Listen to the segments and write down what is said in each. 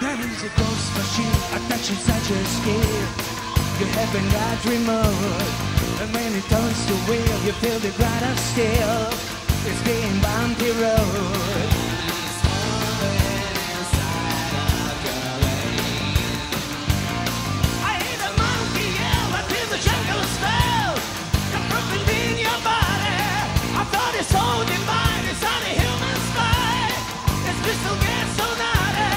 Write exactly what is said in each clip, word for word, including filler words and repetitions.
Time is a ghost machine, attaching such a skill. You haven't got remote, and when it turns to wheel, you feel the grind of steel. It's being bumpy road. I hear the monkey yell, I feel the jungle spell. You're broken in your body. I thought it's so divine, it's on a human spine. It's crystal gas so naughty.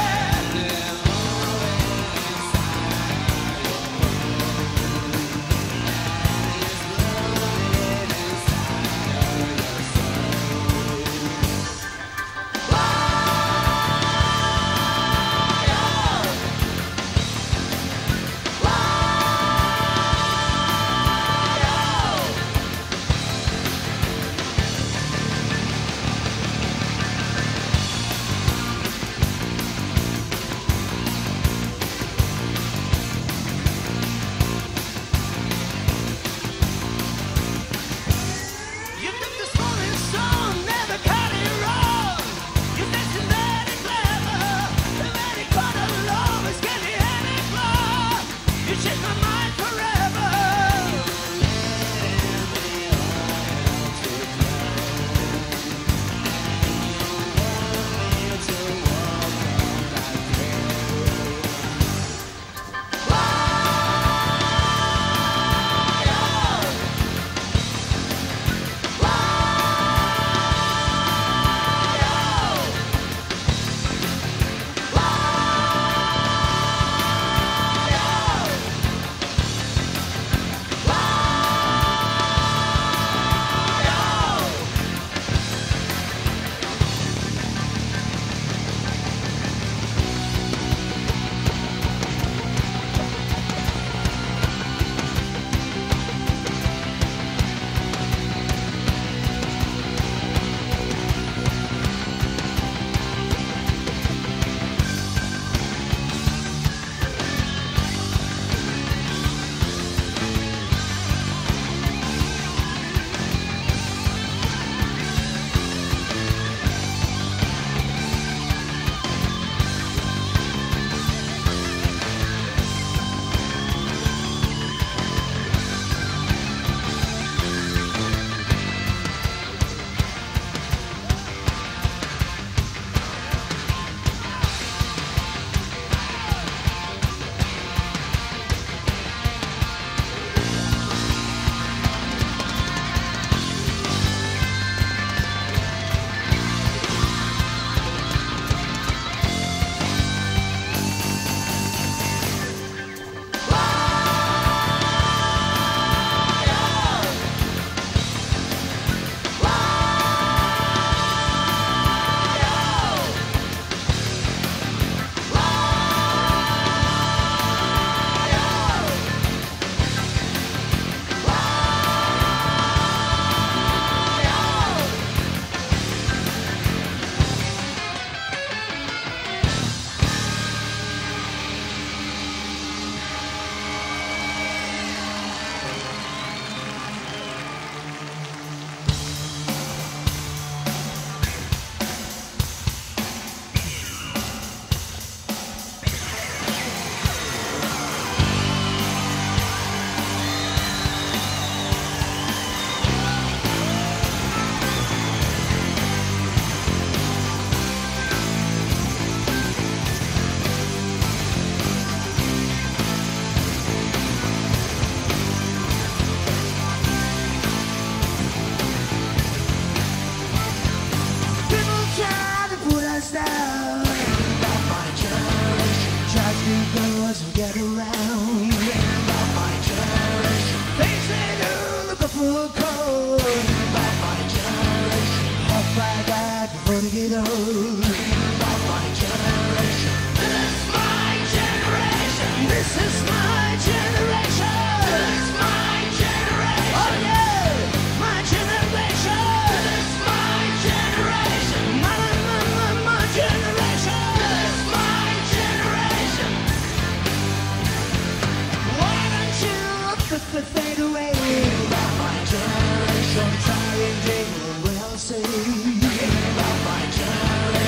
About my generation.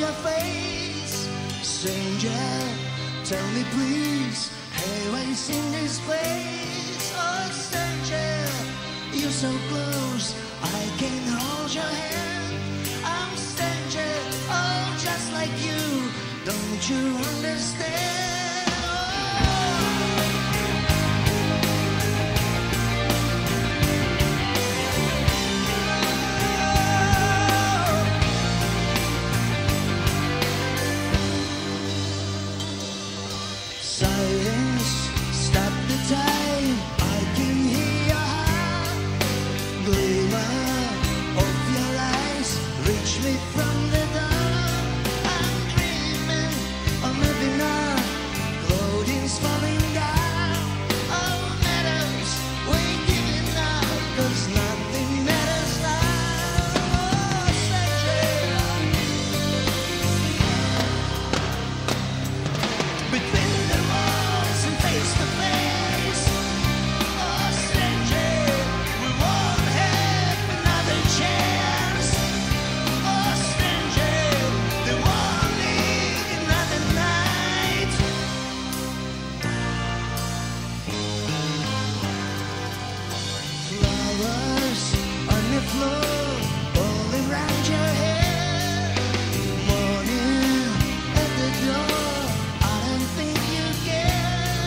your face. Stranger, tell me please, always in this place. Oh, stranger, you're so close, I can hold your hand. I'm stranger, oh, just like you, don't you understand? Silence, stop the time. I can hear your heart. Glimmer of your eyes, reach me from the dark. I'm dreaming, or maybe not. Clothing's falling down. All matters, we're giving up, 'cause nothing matters now. Oh, stranger, between face to face, oh stranger, we won't have another chance. Oh stranger, there won't be another night. Flowers on the floor, all around your head. Morning at the door, I don't think you care.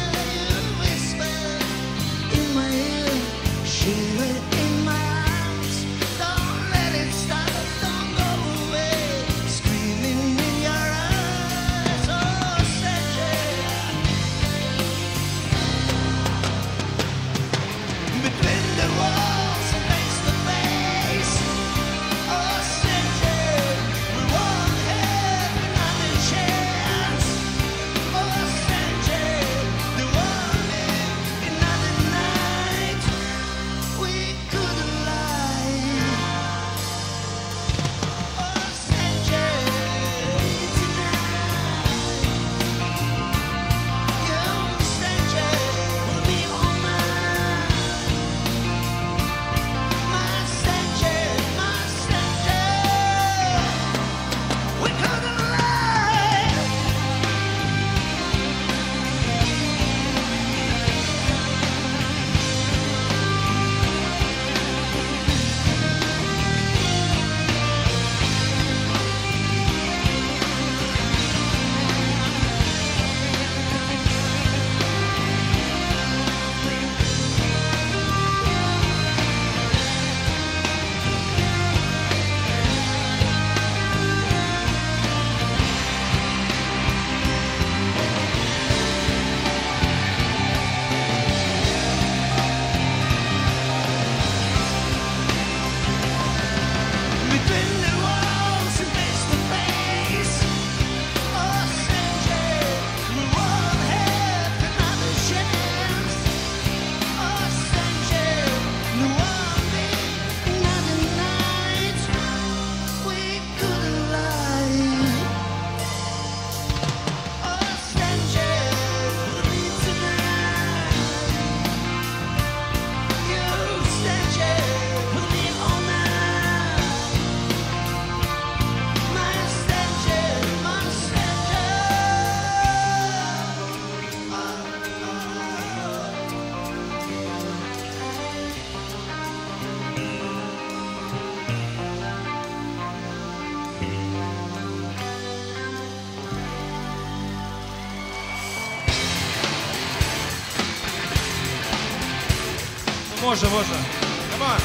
Shiver in my arms, don't let it stop, don't go away. Screaming in your eyes, oh stranger. Between the walls and face to face, oh stranger, we won't have another chance. Oh stranger, there won't be another night. We couldn't lie. Oh stranger, tonight, you stranger will be all mine. My stranger, my stranger, we couldn't lie. Between the walls and face to face, oh stranger, we won't have another chance. Oh stranger, there won't be another night. We couldn't lie. Oh stranger, tonight, you stranger will be all mine. My stranger, my stranger. Може, може. Come on.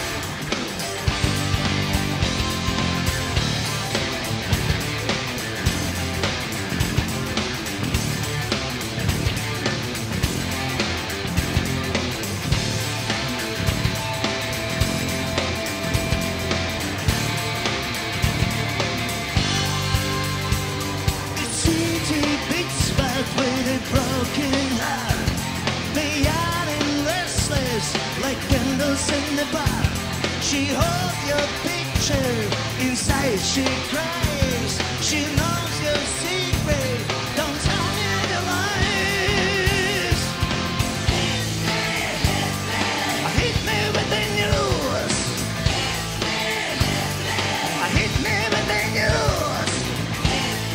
The city beats back with a broken heart. They are restless like candles in the bar. She holds your picture inside, she cries. She knows your secret. Don't tell me the lies. Hit me, hit me, hit me with the news. Hit me, hit me, hit me with the news. Hit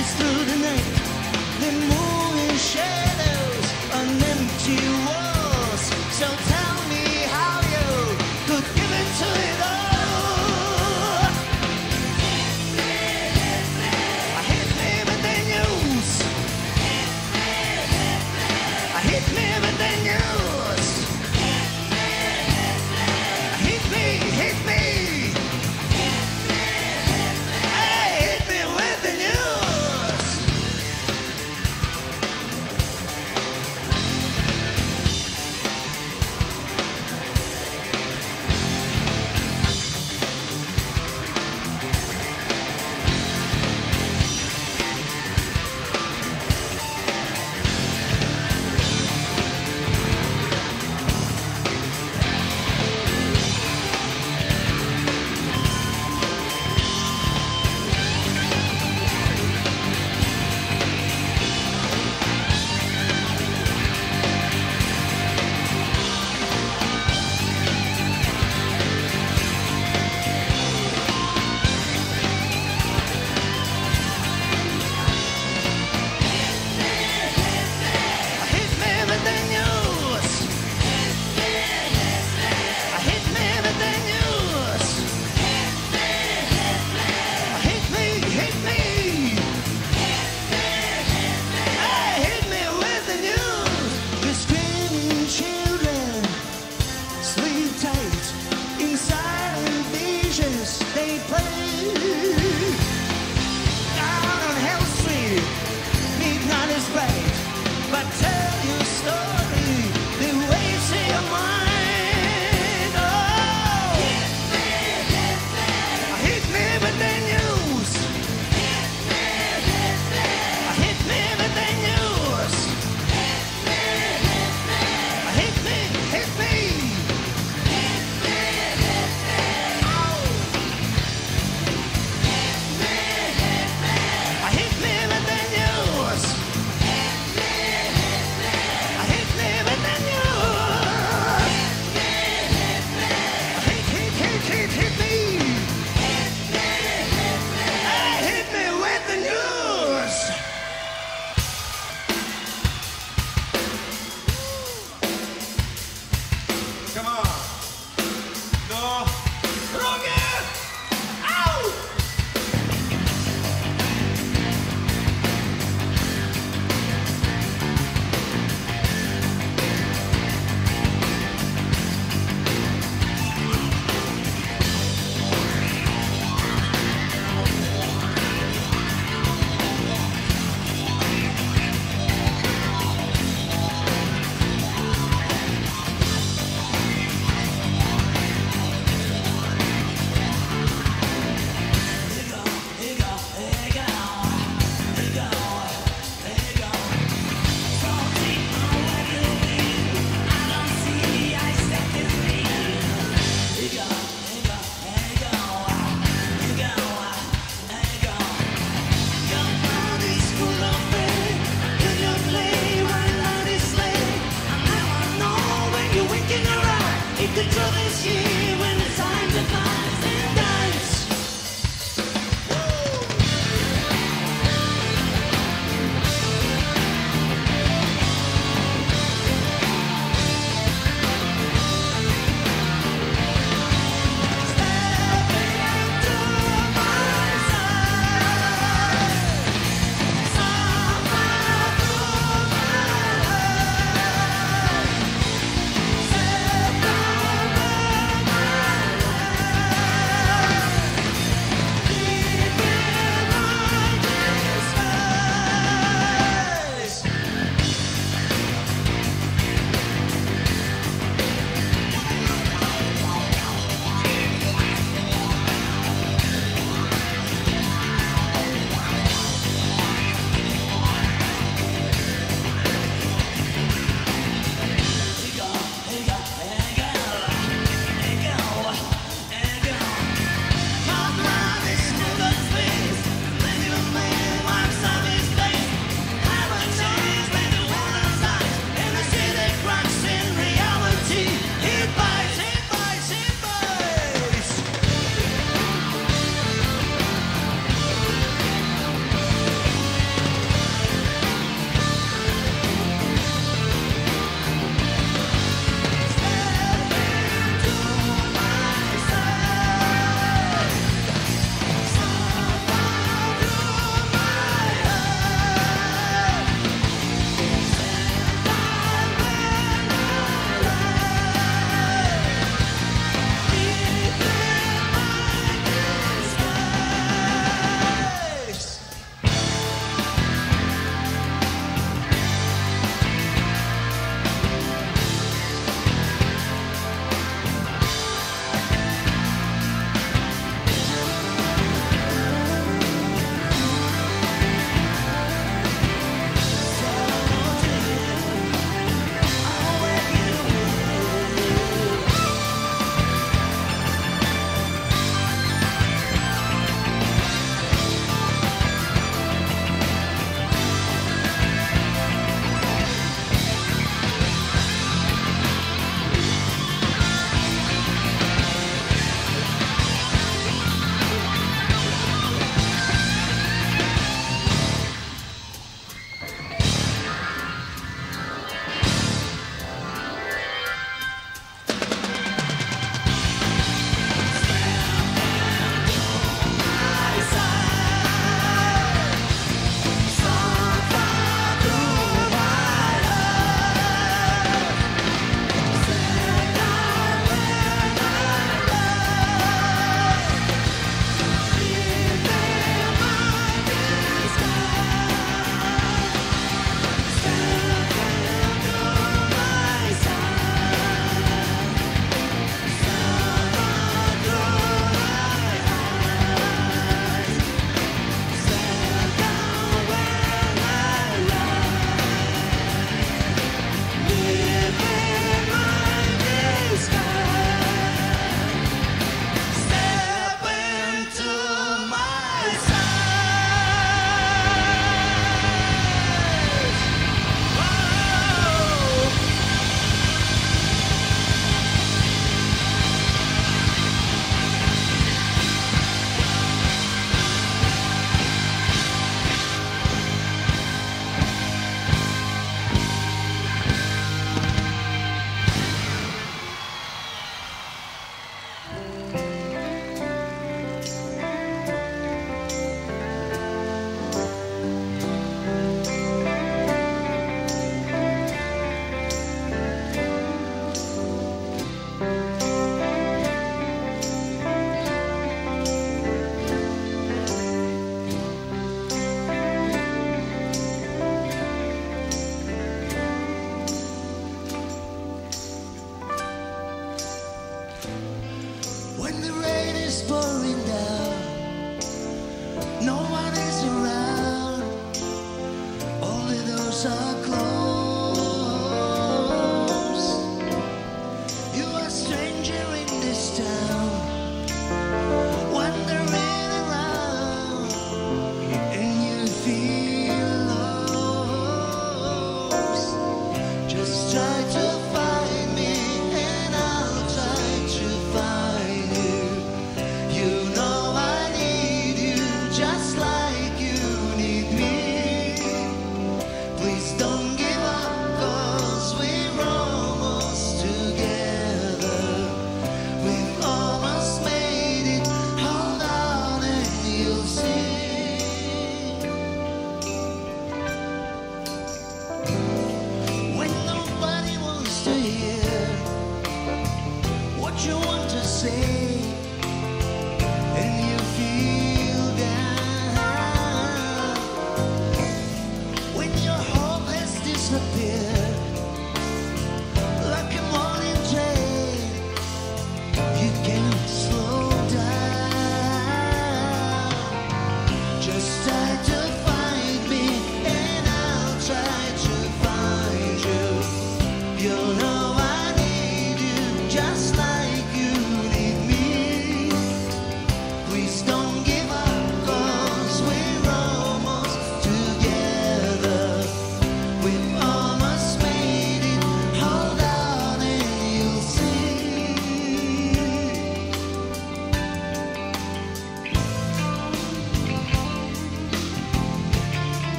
chase through the night, the moon in shadows on empty walls. So tell me how you could give it to it all. Hit me with the news. Hit me with the news. Hit me, hit me. Hey, hit me with the news.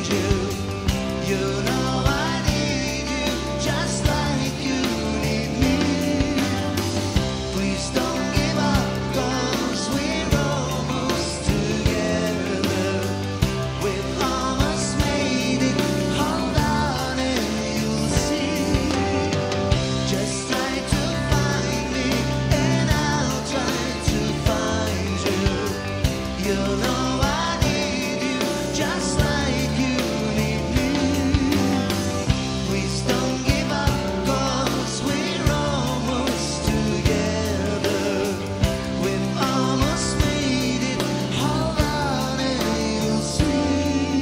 find you. You know I need you just like you need me. Please don't give up, 'cause we're almost together. We've almost made it. Hold on and you'll see. Just try to find me and I'll try to find you. You know I need you just like you need me. Please don't give up, 'cause we're almost together. We've almost made it. Hold on and you'll see.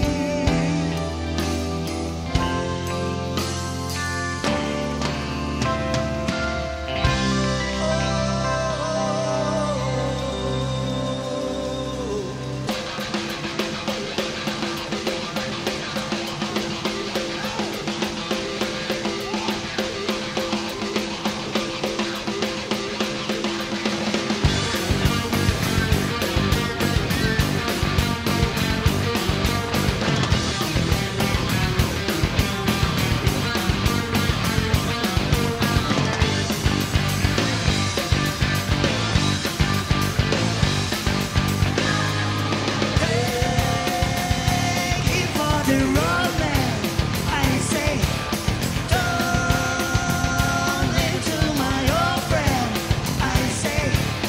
Thank you for the road, man. I say, don't into my old friend. I say,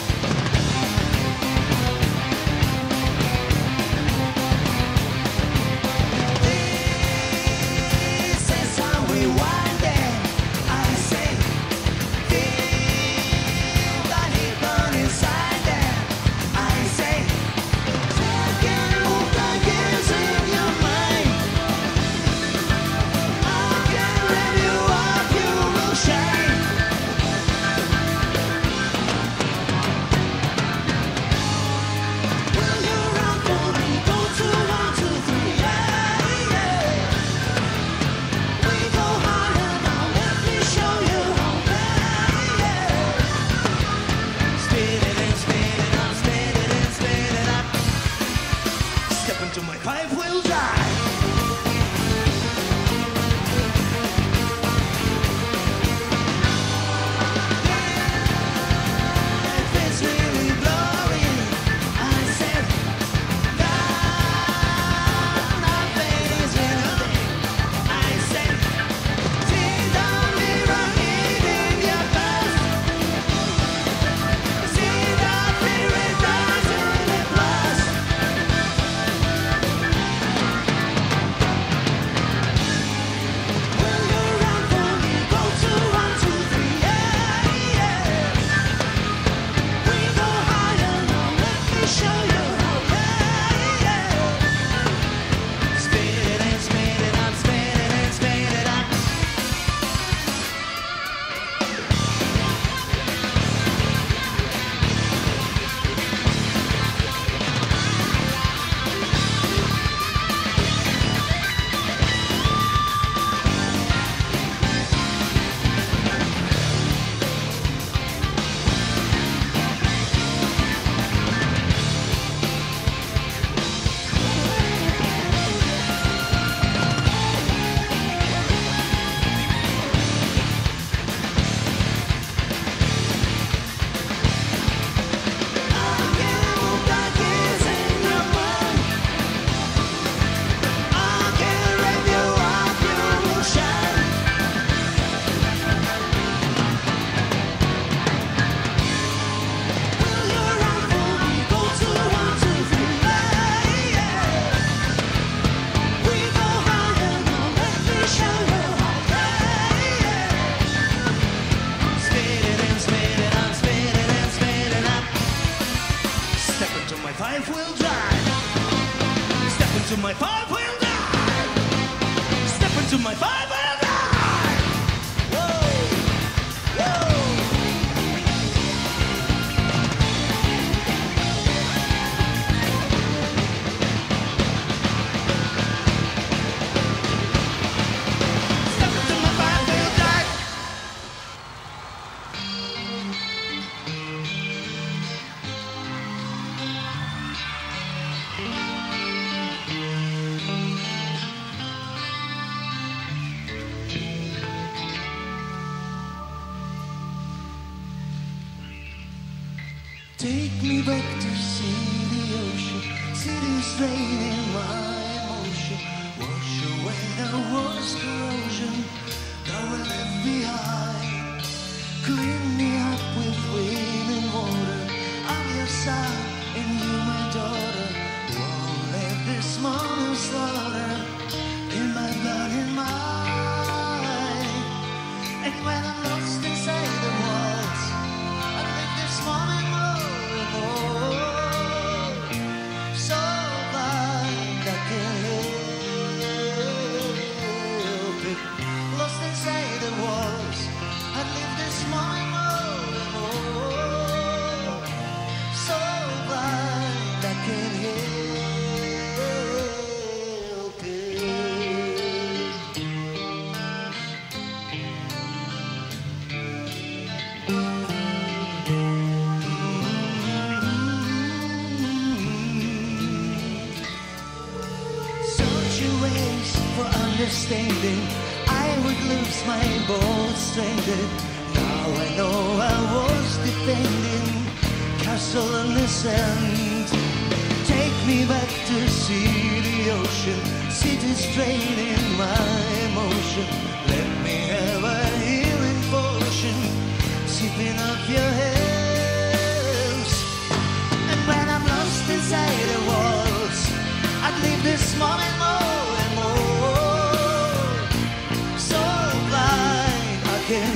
this is how we wind it. I say, feel the heat burn inside there. I say, taking all the years in your mind. I can rev you up, you will shine. Will you run for me? Go to one, two, three, yeah, yeah. We go higher now, let me show you how bad, yeah. Speed it and speed it up, speed it and speed it up. Step into my five-wheel drive. Life is really blurry. I said, God, nothing is nothing. I said, see the mirror in your past. See the spirit rising in blast. Will you run for me? Go to one, two, three, yeah, yeah. We go higher now, let me show you how bad, yeah. Speed it and speed it up, speed it and speed it up. I can move the gears in your mind. I can rev you up, you will shine. Will you run for me? Go to one, two, three, yeah, yeah. We go higher now, let me show you how bad, yeah. Speed it and speed it up, speed it and speed it up. Step into my five-wheel drive. Step into my five-wheel drive. Step into my five-wheel drive. Whoa, whoa. Step into my five-wheel drive. Take me back to see the ocean, cities draining my emotion, wash away the worst corrosion that we left behind. Clean me up with wind and water, I'm your son and you my daughter. Won't let this moment slaughter in my blood and mind. And when I'm lost inside the walls, I live this moment more and more. So blind I can't help it. Lost inside the walls, I live this moment more and more. So blind I can't help it. For understanding, I would lose my bold strength. Now I know I was defending castle in the sand. Take me back to see the ocean, cities draining my emotion. Let me have a healing potion, sipping up your hands. And when I'm lost inside the walls, I'd leave this moment more and more. So blind I can't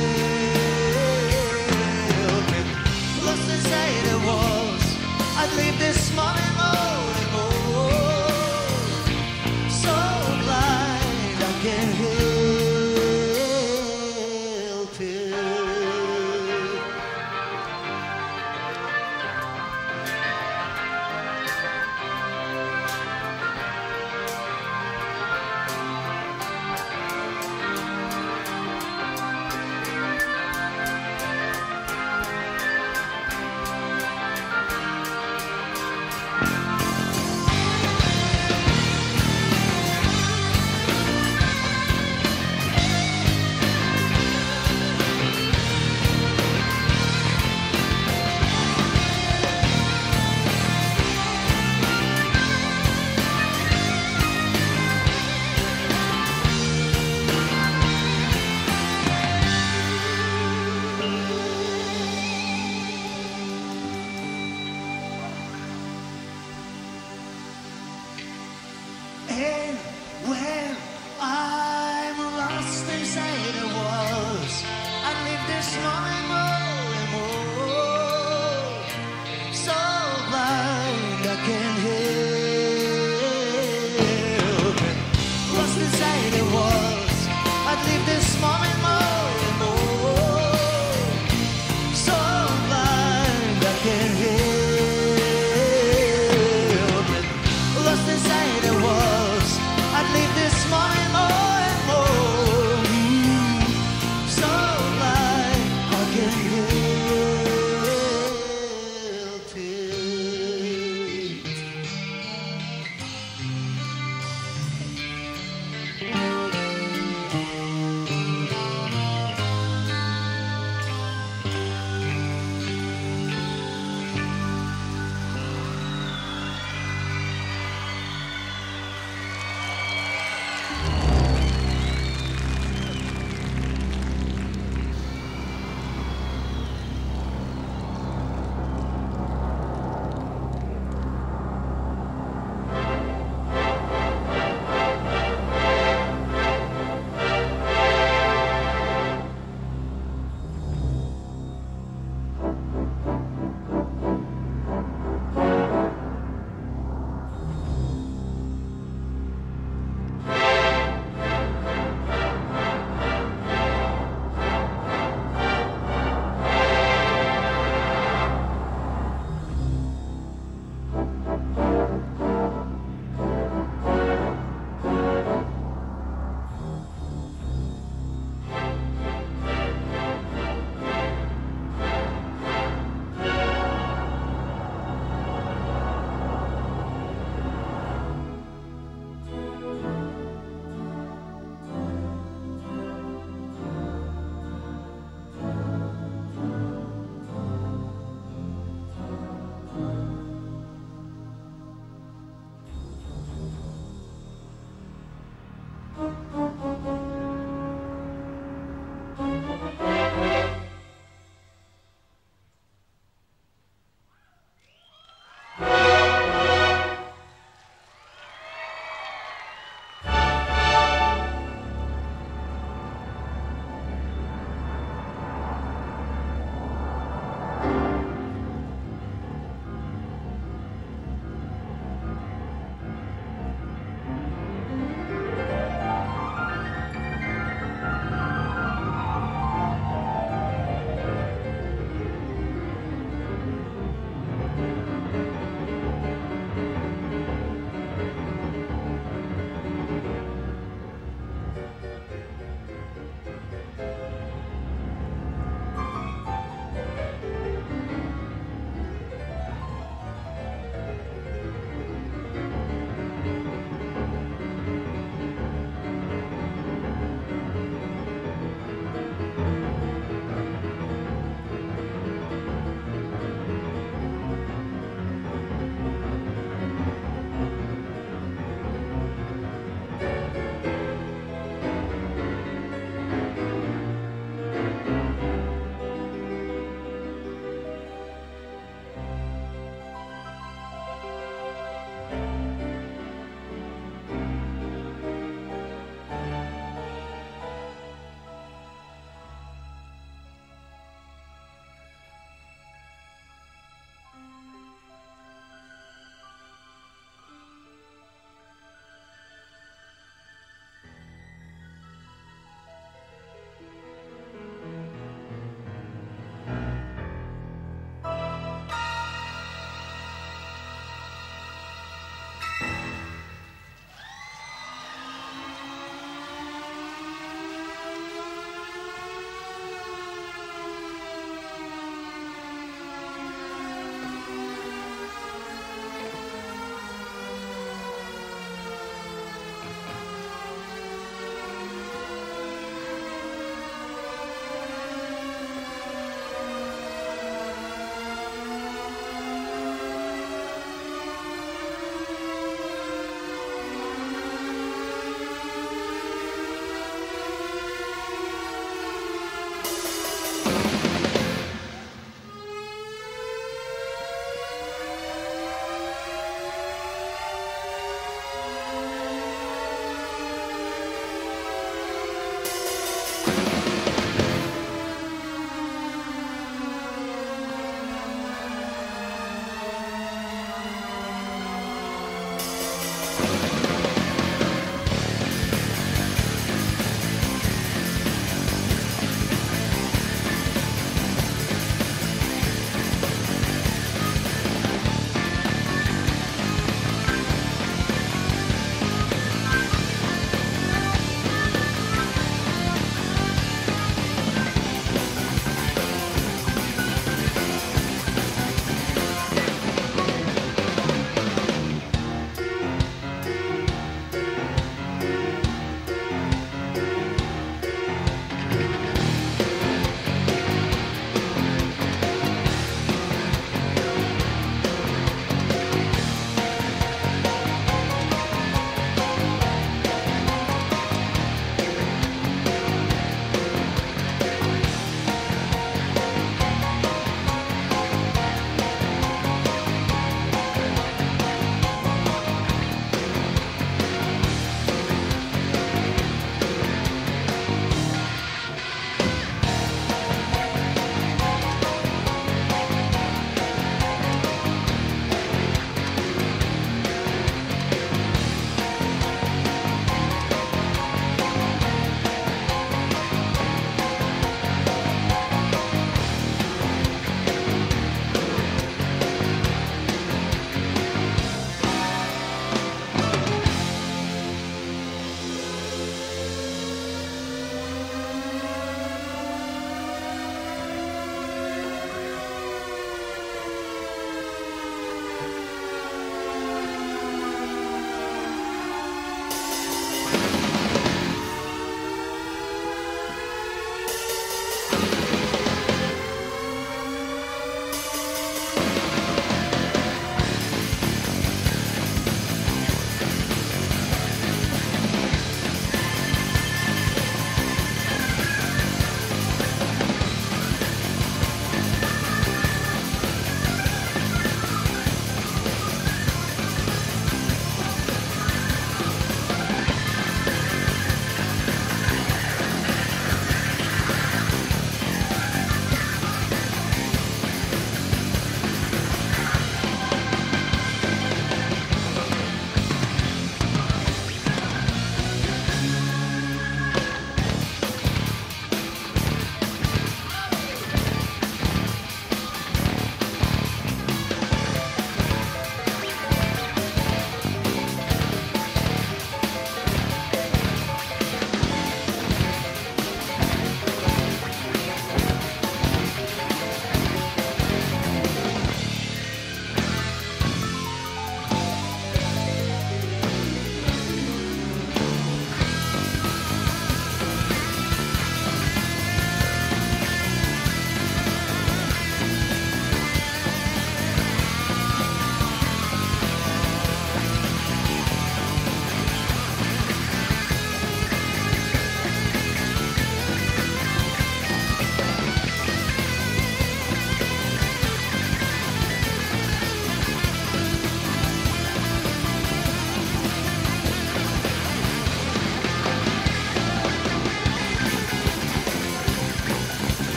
help it. Lost inside the walls, I'd leave this moment more and more. So blind I can't help it. And when I'm lost inside the walls, I live this moment more and more. So blind I can't help it. Lost inside the walls, I live this moment more and more. So blind I can't help it. Lost inside the walls, I live this moment more and more. So blind I can't hear.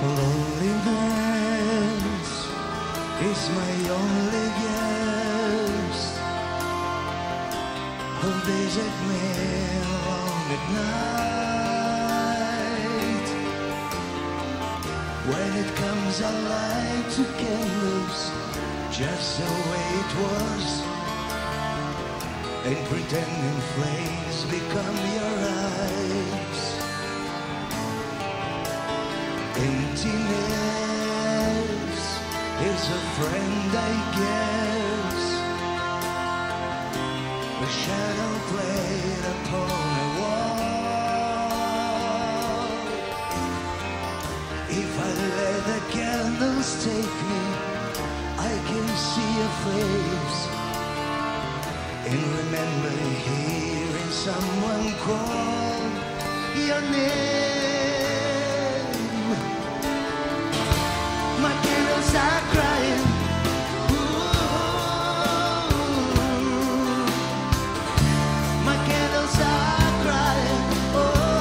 Loneliness is my only guest who visit me alone at night. When it comes, I light two candles just the way it was, and pretending flames become your eyes. Emptiness is a friend, I guess, a shadow played upon a wall. If I let the candles take me, I can see your face and remember hearing someone call your name. My candles are crying. Ooh. My candles are crying. Oh,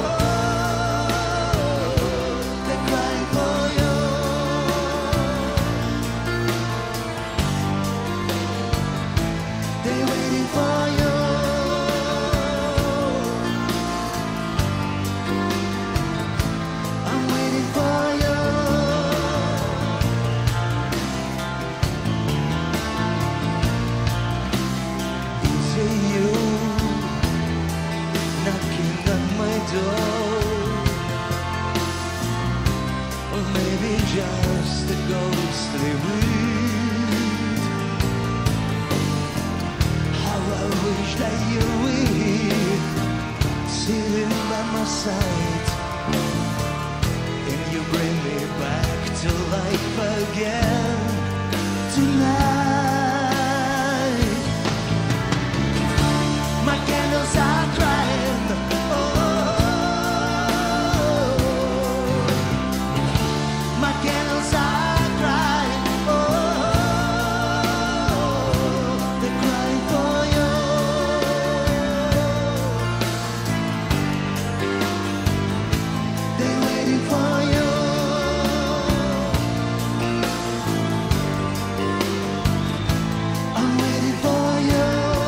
they're crying for you. They're waiting for you. I'm waiting for you. Is it you knocking on my door? Or maybe just a ghostly wind? How I wish that you were here, sitting by my side, and you bring me back to life again tonight. My candles are crying. Oh, my candles are crying. Oh, they're crying for you. They're waiting for you. I'm waiting for you.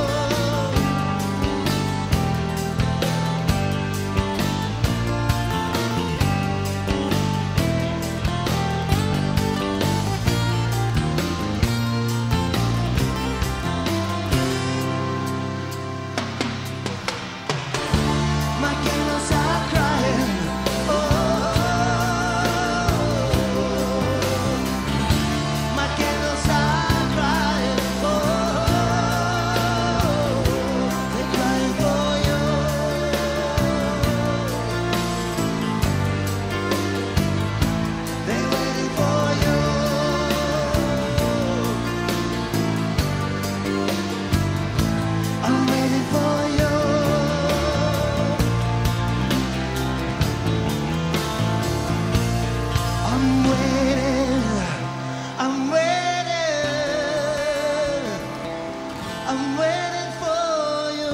My candles are crying. Oh, my candles are crying. Oh, they're crying for you. They're waiting for you. I'm waiting for you. I'm waiting, I'm waiting, I'm waiting for you.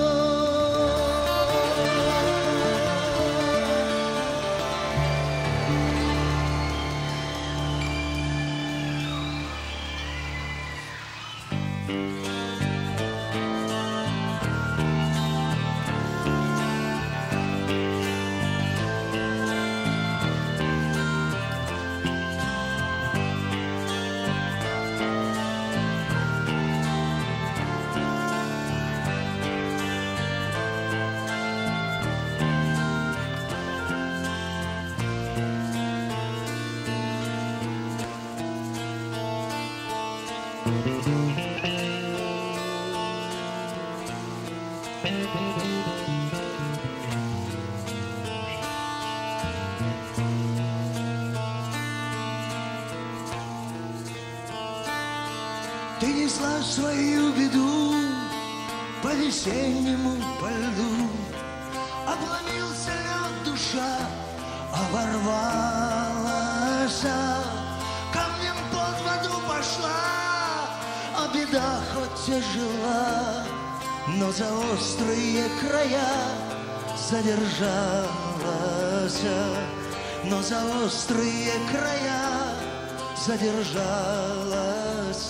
Ты несла свою беду по весеннему по льду, обломился лед, душа оборвалась, камнем под воду пошла, а беда хоть тяжела, но за острые края задержалась. но за острые края задержалась.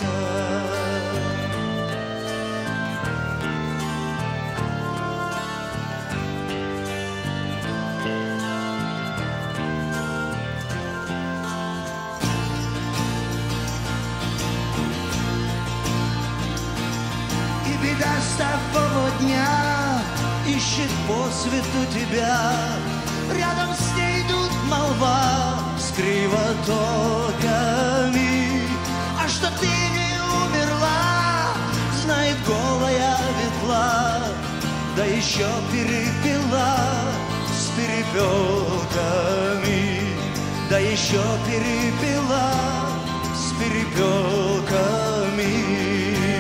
И беда с того дня ищет по свету тебя. Рядом с ней идут молва с кривотоками. А что ты не умерла, знает голая ветла, да еще перепила с перепелками, да еще перепила с перепелками.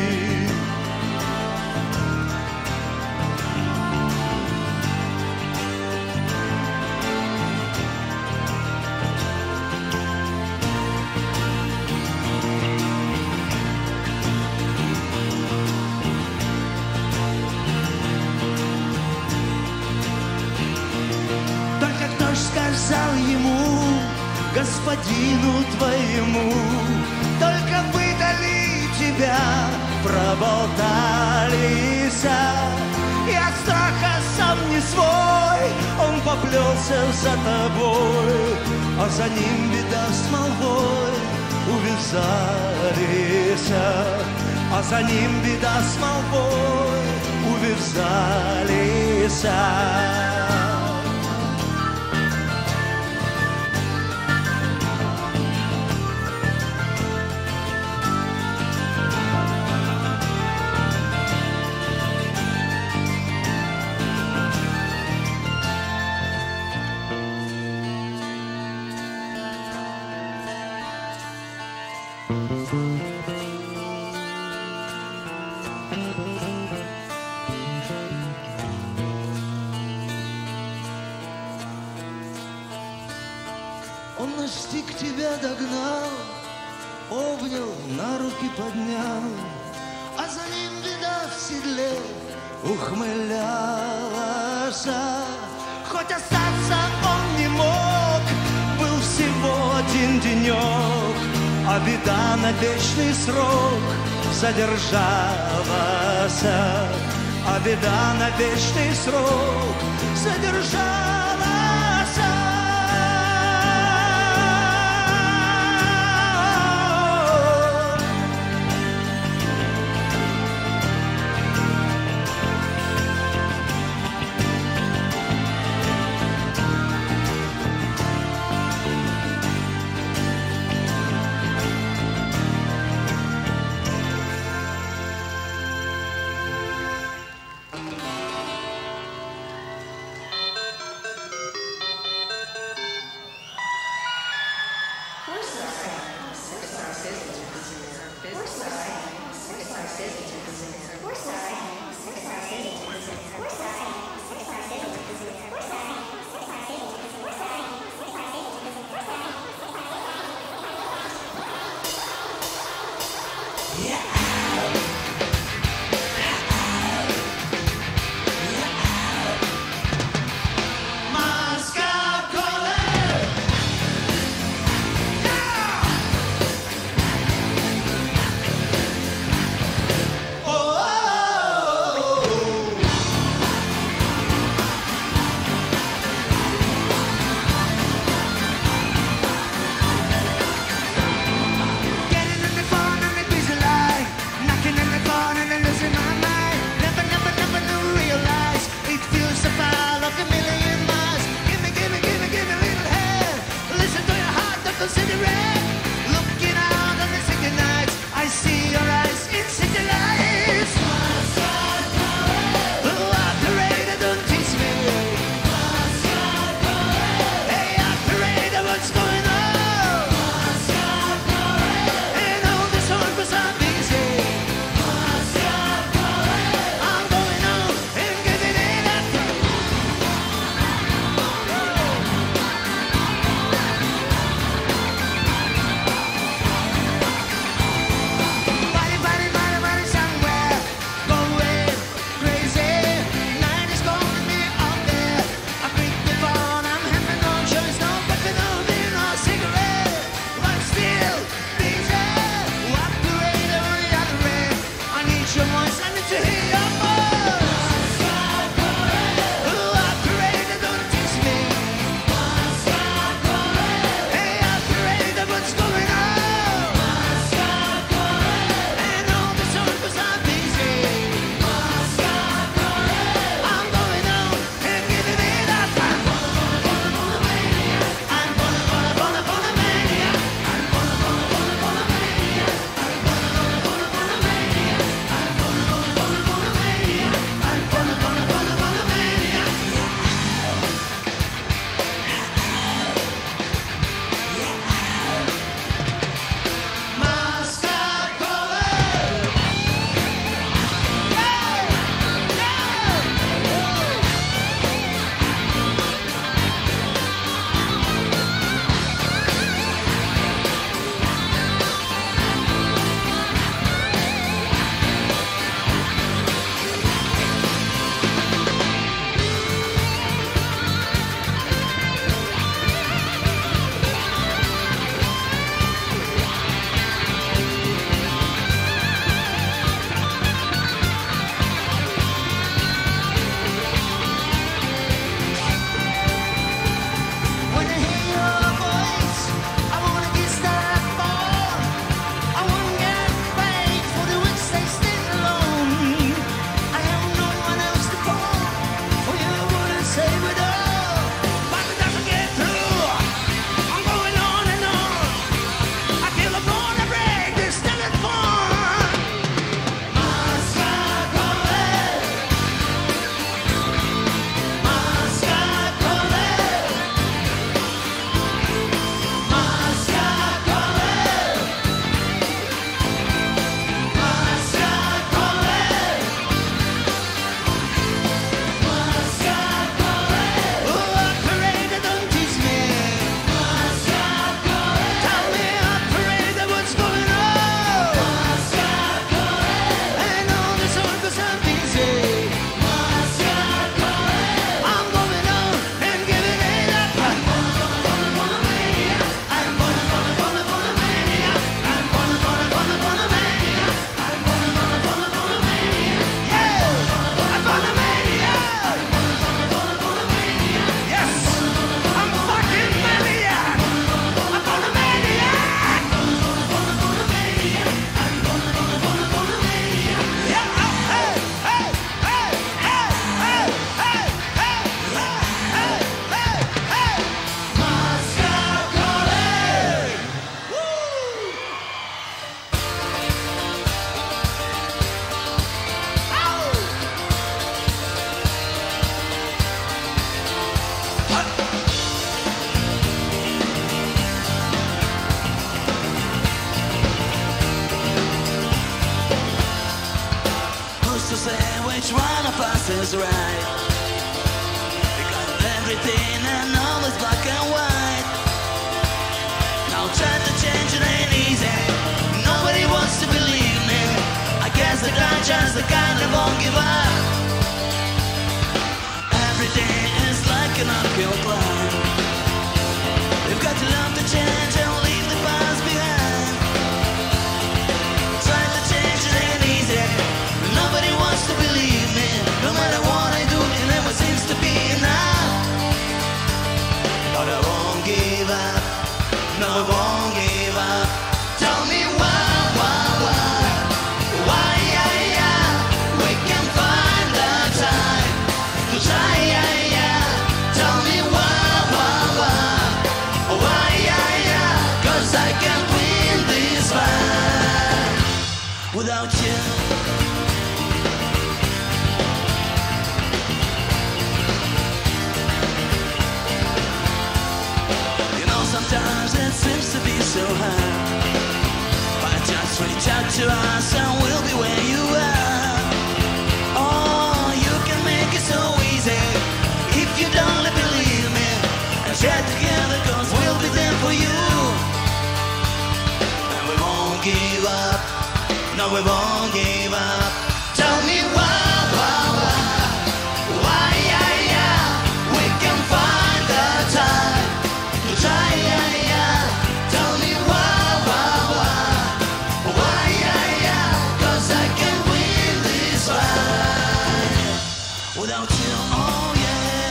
Сказал ему, господину твоему, только выдали тебя, проболтались. И от страха сам не свой, он поплелся за тобой, а за ним беда с молвой увязались, а за ним беда с молвой увязались. Он настиг тебя, догнал, обнял, на руки поднял, а за ним беда в седле ухмылялась. Хоть остаться он не мог, был всего один денек, а беда на вечный срок задержалась, а беда на вечный срок задержалась. everything and always black and white. Now try to change it ain't easy. Nobody wants to believe me. I guess that I'm just the kind that won't give up. Every day is like an uphill climb. We've got to learn to change and leave the past behind. Try to change it ain't easy. Nobody wants to believe me. No matter what I do, it never seems to be enough. But I won't give up. No, I won't give up. Tell me why, why, why, why, yeah, yeah. We can find the time to try, yeah, yeah. Tell me why, why, why, why, yeah, yeah. 'Cause I can't win this fight without you. You know, sometimes it seems to be so hard. But just reach out to us and we'll be where you are. Oh, you can make it so easy if you don't believe me. And share together 'cause we'll be there for you. And we won't give up. No, we won't give up. Tell me why, why, why, why, yeah, yeah. We can find the time to try, yeah, yeah. Tell me why, why, why, why, yeah, yeah. 'Cause I can win this fight without you, oh yeah.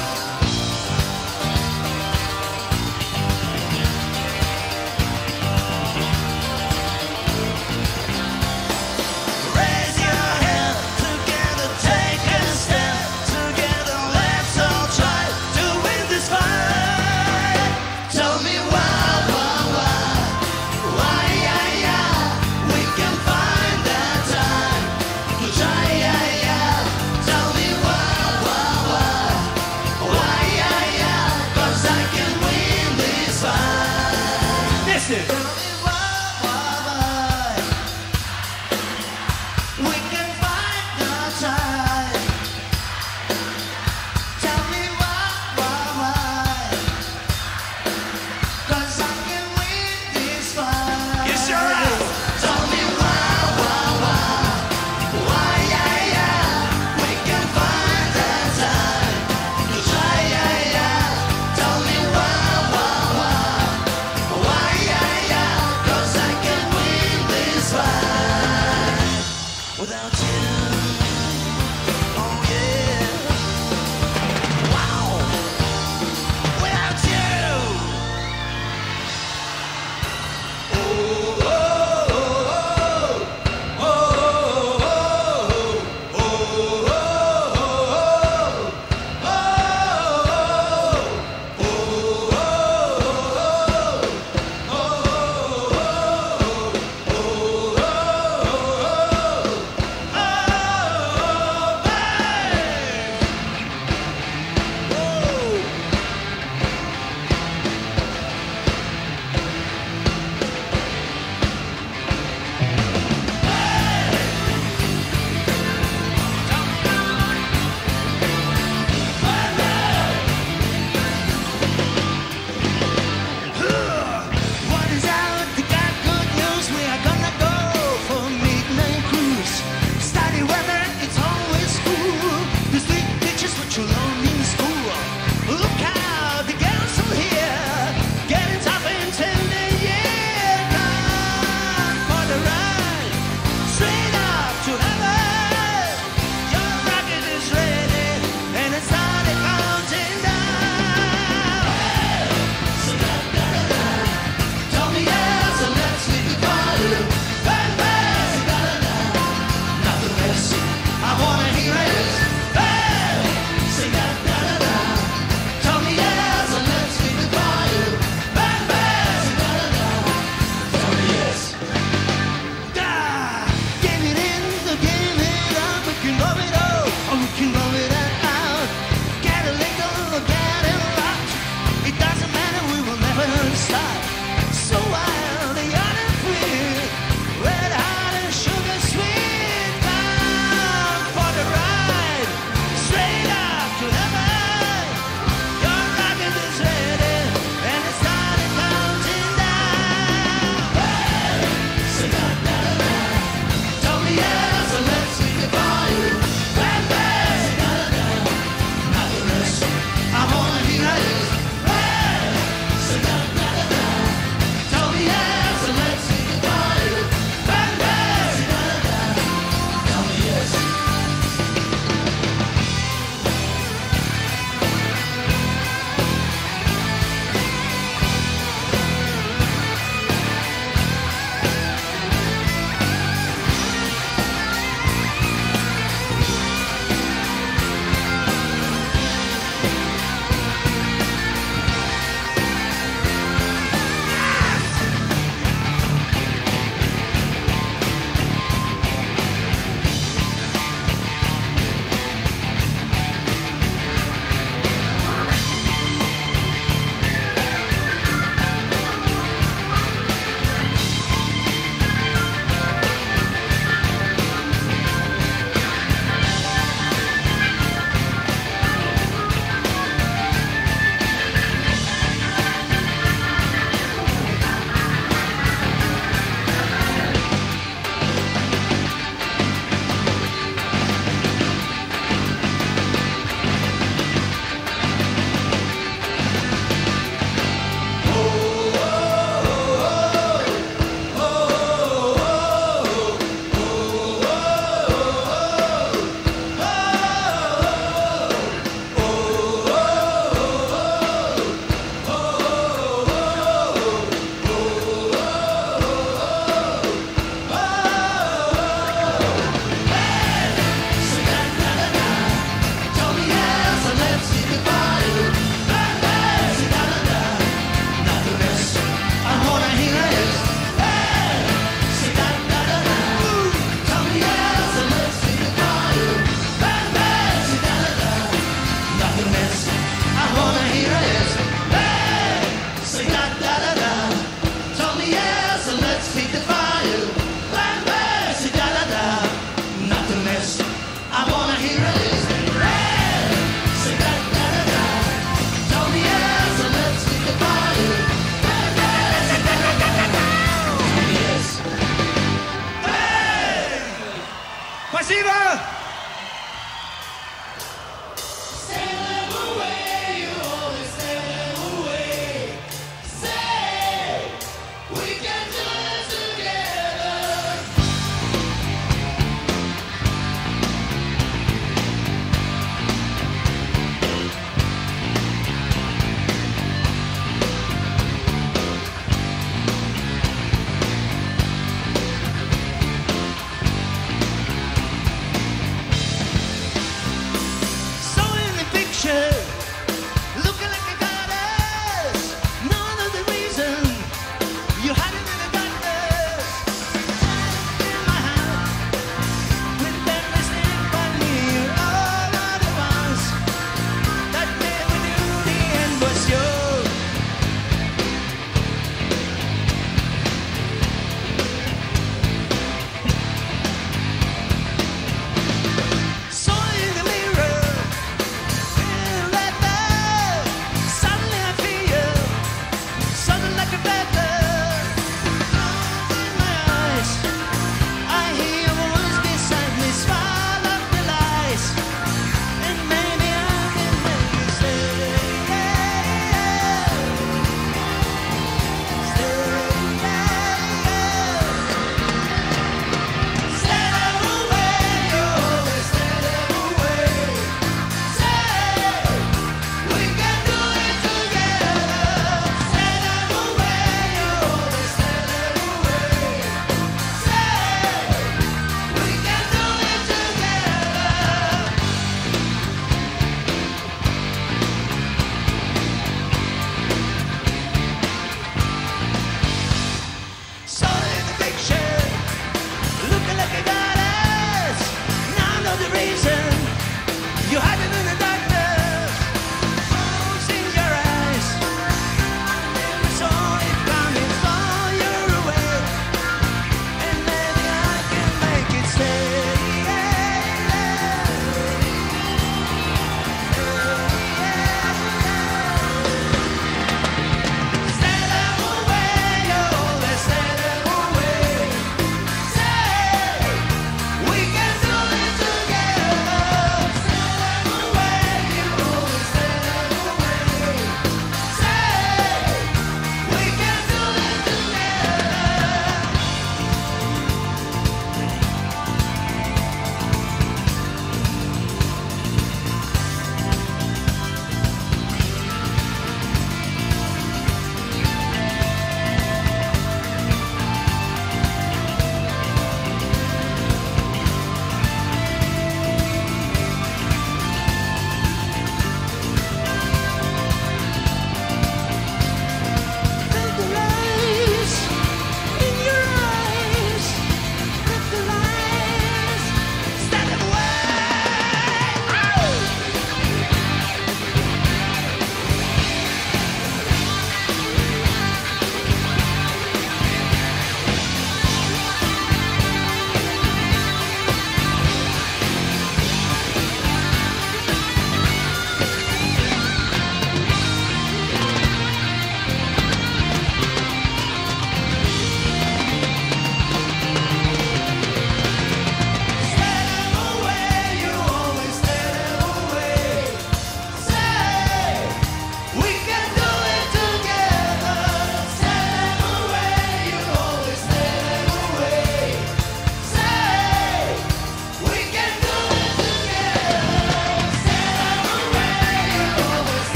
Raise your hand, together take a step. Together let's all try to win this fight. Tell me why, why, why, why, yeah, yeah. We can find that time to try, yeah, yeah. Tell me why, why, why, why, yeah, yeah. 'Cause I can win this fight. Listen. Tell me why, why, why. We can find the time. Tell me why, why, why. 'Cause I can win this fight. You sure are. Tell me why, why, why. Why, yeah, yeah. We can find the time to try, yeah, yeah. Tell me why, why, why. Why, yeah, yeah. 'Cause I can win this fight without you. Oh yeah. Wow. Without you. What is out? They got good news. We are gonna go for a midnight cruise. Study weather, it's always cool. The sweet pictures what you learned in school. Look out, the girls from here getting tough and tender, yeah. Come for the ride, straight up to heaven. Your rocket is ready, and it's started counting down. Tell me yes, and let's leave the party. Bang, bang, nothing less. I wanna hear it. Bang, sing that, da, da, da. Tell me yes, and let's leave the party. Bang, bang, da, da, da. Tell me yes. Da, give it in, give it up. We can love it all, or we can love it out. Get a little, get it rocked. It doesn't matter, we will never stop. So wild, young and free, red hot and sugar sweet. Come for the ride, straight up to heaven. hear is, hey, say da da da da. Tell me yes, and let's feed the fire. Bang bang, say da da da. Nothing less. I wanna hear is, hey, say da da da da. Tell me yes, and let's feed the fire. Bang bang, say da da da da. Tell me yes. Hey. Спасибо! Sail away, you always sail.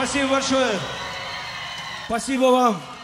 Спасибо большое. Спасибо вам.